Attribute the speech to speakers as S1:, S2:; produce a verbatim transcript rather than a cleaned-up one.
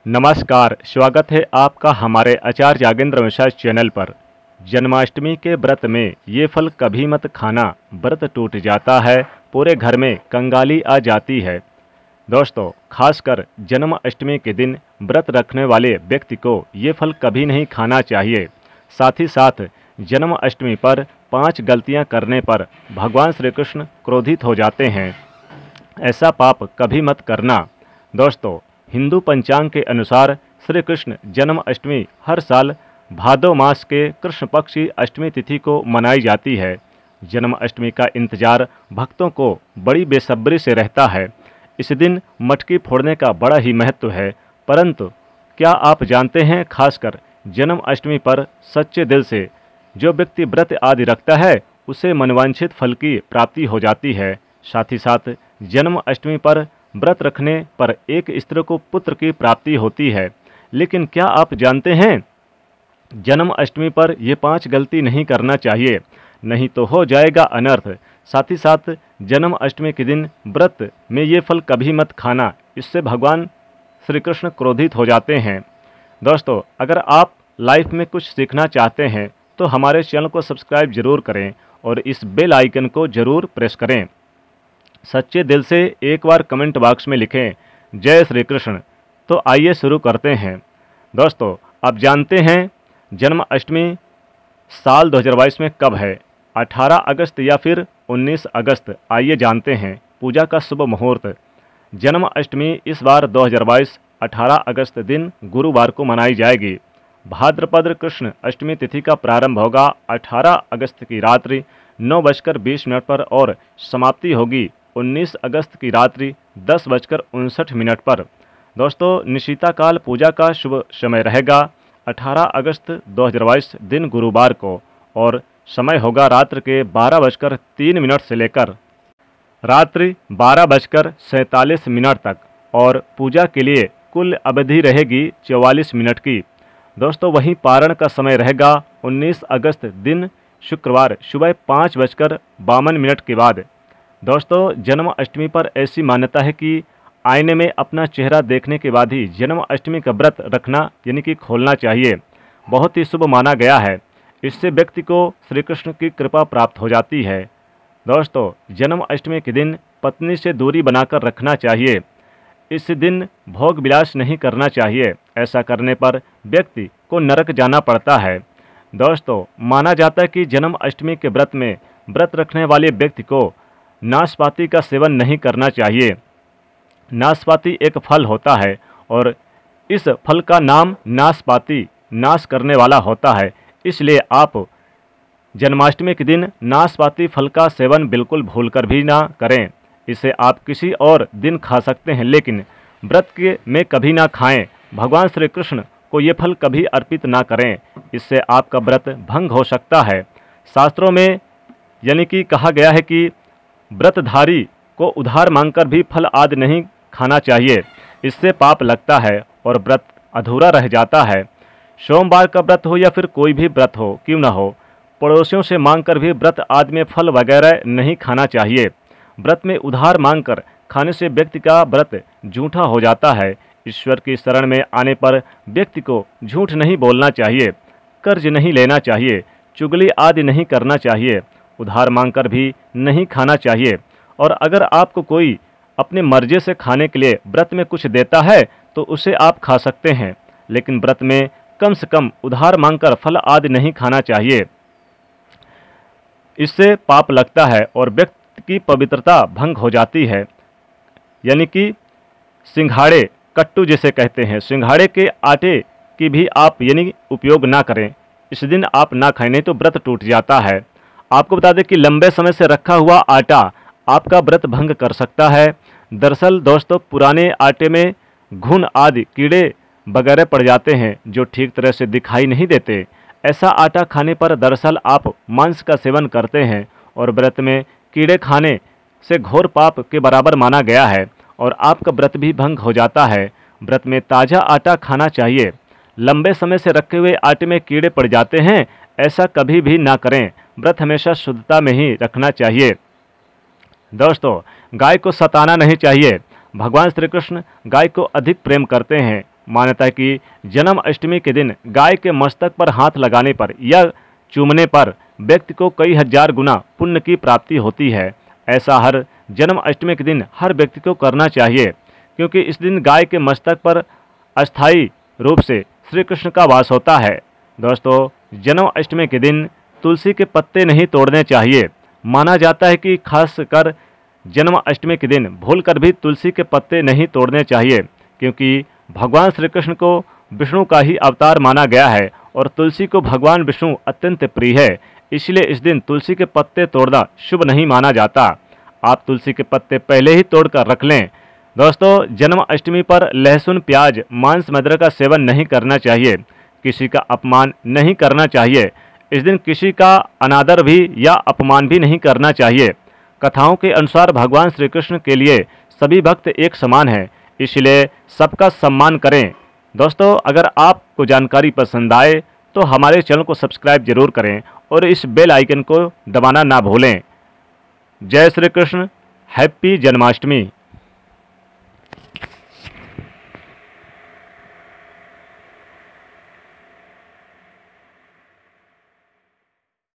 S1: नमस्कार, स्वागत है आपका हमारे आचार्य यागेंद्र मिश्रा चैनल पर। जन्माष्टमी के व्रत में ये फल कभी मत खाना, व्रत टूट जाता है, पूरे घर में कंगाली आ जाती है। दोस्तों, खासकर जन्माष्टमी के दिन व्रत रखने वाले व्यक्ति को ये फल कभी नहीं खाना चाहिए। साथ ही साथ जन्माष्टमी पर पांच गलतियां करने पर भगवान श्री कृष्ण क्रोधित हो जाते हैं। ऐसा पाप कभी मत करना। दोस्तों, हिंदू पंचांग के अनुसार श्री कृष्ण जन्माष्टमी हर साल भादो मास के कृष्ण पक्ष की अष्टमी तिथि को मनाई जाती है। जन्माष्टमी का इंतजार भक्तों को बड़ी बेसब्री से रहता है। इस दिन मटकी फोड़ने का बड़ा ही महत्व है, परंतु क्या आप जानते हैं, खासकर जन्माष्टमी पर सच्चे दिल से जो व्यक्ति व्रत आदि रखता है उसे मनवांछित फल की प्राप्ति हो जाती है। साथ ही साथ जन्माष्टमी पर व्रत रखने पर एक स्त्री को पुत्र की प्राप्ति होती है। लेकिन क्या आप जानते हैं, जन्माष्टमी पर ये पांच गलती नहीं करना चाहिए, नहीं तो हो जाएगा अनर्थ। साथ ही साथ जन्माष्टमी के दिन व्रत में ये फल कभी मत खाना, इससे भगवान श्री कृष्ण क्रोधित हो जाते हैं। दोस्तों, अगर आप लाइफ में कुछ सीखना चाहते हैं तो हमारे चैनल को सब्सक्राइब जरूर करें और इस बेल आइकन को जरूर प्रेस करें। सच्चे दिल से एक बार कमेंट बॉक्स में लिखें जय श्री कृष्ण। तो आइए शुरू करते हैं। दोस्तों, आप जानते हैं जन्माष्टमी साल दो हज़ार बाईस में कब है? अठारह अगस्त या फिर उन्नीस अगस्त? आइए जानते हैं पूजा का शुभ मुहूर्त। जन्माष्टमी इस बार दो हज़ार बाईस अठारह अगस्त दिन गुरुवार को मनाई जाएगी। भाद्रपद कृष्ण अष्टमी तिथि का प्रारंभ होगा अठारह अगस्त की रात्रि नौ बजकर बीस मिनट पर और समाप्ति होगी उन्नीस अगस्त की रात्रि दस बजकर उनसठ मिनट पर। दोस्तों, निशिता काल पूजा का शुभ समय रहेगा अठारह अगस्त दो हज़ार बाईस दिन गुरुवार को और समय होगा रात्र के बारह बजकर तीन मिनट से लेकर रात्रि बारह बजकर सैंतालीस मिनट तक और पूजा के लिए कुल अवधि रहेगी चौवालीस मिनट की। दोस्तों, वहीं पारण का समय रहेगा उन्नीस अगस्त दिन शुक्रवार सुबह पाँच बजकर बावन मिनट के बाद। दोस्तों, जन्माष्टमी पर ऐसी मान्यता है कि आईने में अपना चेहरा देखने के बाद ही जन्माष्टमी का व्रत रखना यानी कि खोलना चाहिए। बहुत ही शुभ माना गया है। इससे व्यक्ति को श्री कृष्ण की कृपा प्राप्त हो जाती है। दोस्तों, जन्माष्टमी के दिन पत्नी से दूरी बनाकर रखना चाहिए। इस दिन भोग विलास नहीं करना चाहिए। ऐसा करने पर व्यक्ति को नरक जाना पड़ता है। दोस्तों, माना जाता है कि जन्माष्टमी के व्रत में व्रत रखने वाले व्यक्ति को नाशपाती का सेवन नहीं करना चाहिए। नाशपाती एक फल होता है और इस फल का नाम नाशपाती नाश करने वाला होता है। इसलिए आप जन्माष्टमी के दिन नाशपाती फल का सेवन बिल्कुल भूलकर भी ना करें। इसे आप किसी और दिन खा सकते हैं, लेकिन व्रत के में कभी ना खाएं। भगवान श्री कृष्ण को ये फल कभी अर्पित ना करें, इससे आपका व्रत भंग हो सकता है। शास्त्रों में यानी कि कहा गया है कि व्रतधारी को उधार मांगकर भी फल आदि नहीं खाना चाहिए, इससे पाप लगता है और व्रत अधूरा रह जाता है। सोमवार का व्रत हो या फिर कोई भी व्रत हो क्यों ना हो, पड़ोसियों से मांगकर भी व्रत आदि में फल वगैरह नहीं खाना चाहिए। व्रत में उधार मांगकर खाने से व्यक्ति का व्रत झूठा हो जाता है। ईश्वर की शरण में आने पर व्यक्ति को झूठ नहीं बोलना चाहिए, कर्ज नहीं लेना चाहिए, चुगली आदि नहीं करना चाहिए, उधार मांगकर भी नहीं खाना चाहिए। और अगर आपको कोई अपने मर्जी से खाने के लिए व्रत में कुछ देता है तो उसे आप खा सकते हैं, लेकिन व्रत में कम से कम उधार मांगकर फल आदि नहीं खाना चाहिए। इससे पाप लगता है और व्यक्ति की पवित्रता भंग हो जाती है। यानी कि सिंघाड़े कट्टू जिसे कहते हैं, सिंघाड़े के आटे की भी आप यानी उपयोग ना करें। इस दिन आप ना खाएं, नहीं तो व्रत टूट जाता है। आपको बता दें कि लंबे समय से रखा हुआ आटा आपका व्रत भंग कर सकता है। दरअसल दोस्तों, पुराने आटे में घुन आदि कीड़े वगैरह पड़ जाते हैं जो ठीक तरह से दिखाई नहीं देते। ऐसा आटा खाने पर दरअसल आप मांस का सेवन करते हैं और व्रत में कीड़े खाने से घोर पाप के बराबर माना गया है और आपका व्रत भी भंग हो जाता है। व्रत में ताज़ा आटा खाना चाहिए। लंबे समय से रखे हुए आटे में कीड़े पड़ जाते हैं, ऐसा कभी भी ना करें। व्रत हमेशा शुद्धता में ही रखना चाहिए। दोस्तों, गाय को सताना नहीं चाहिए। भगवान श्री कृष्ण गाय को अधिक प्रेम करते हैं मान्यता है कि जन्माष्टमी के दिन गाय के मस्तक पर हाथ लगाने पर या चूमने पर व्यक्ति को कई हजार गुना पुण्य की प्राप्ति होती है। ऐसा हर जन्माष्टमी के दिन हर व्यक्ति को करना चाहिए, क्योंकि इस दिन गाय के मस्तक पर अस्थायी रूप से श्री कृष्ण का वास होता है। दोस्तों, जन्माष्टमी के दिन तुलसी के पत्ते नहीं तोड़ने चाहिए। माना जाता है कि खासकर जन्माष्टमी के दिन भूलकर भी तुलसी के पत्ते नहीं तोड़ने चाहिए, क्योंकि भगवान श्री कृष्ण को विष्णु का ही अवतार माना गया है और तुलसी को भगवान विष्णु अत्यंत प्रिय है। इसलिए इस दिन तुलसी के पत्ते तोड़ना शुभ नहीं माना जाता। आप तुलसी के पत्ते पहले ही तोड़कर रख लें। दोस्तों, जन्माष्टमी पर लहसुन, प्याज, मांस, मदिरा का सेवन नहीं करना चाहिए। किसी का अपमान नहीं करना चाहिए। इस दिन किसी का अनादर भी या अपमान भी नहीं करना चाहिए। कथाओं के अनुसार भगवान श्री कृष्ण के लिए सभी भक्त एक समान हैं, इसलिए सबका सम्मान करें। दोस्तों, अगर आपको जानकारी पसंद आए तो हमारे चैनल को सब्सक्राइब जरूर करें और इस बेल आइकन को दबाना ना भूलें। जय श्री कृष्ण। हैप्पी जन्माष्टमी।